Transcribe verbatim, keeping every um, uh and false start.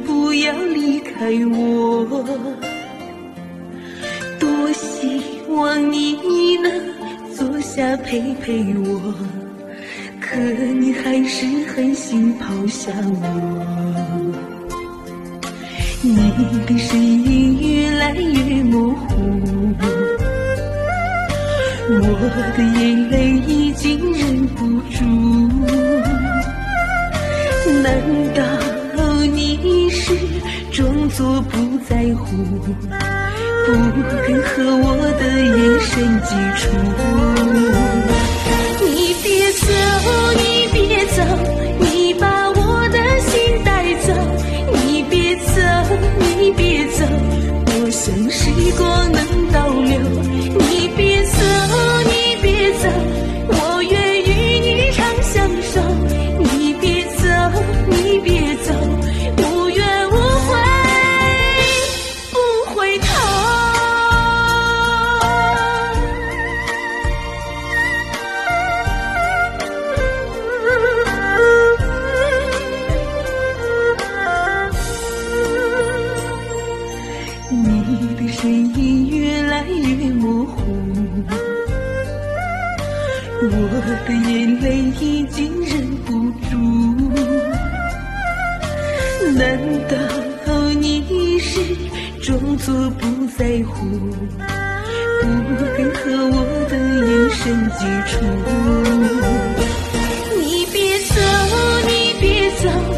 不要离开我。多希望你能坐下陪陪我，可你还是狠心抛下我。你的身影越来越模糊，我的眼泪已经忍不住。难道你是装作不在乎，不肯和我的眼神接触？你别走，你别走，你把我的心带走。你别走，你别走，我想时光能倒流。你别走，你别走，我愿与你长相守。你别走，你别走，无怨无悔不回头。你的身影越来越模糊，我的眼泪已经忍不住。难道你是装作不在乎，不肯和我的眼神接触？你别走，你别走，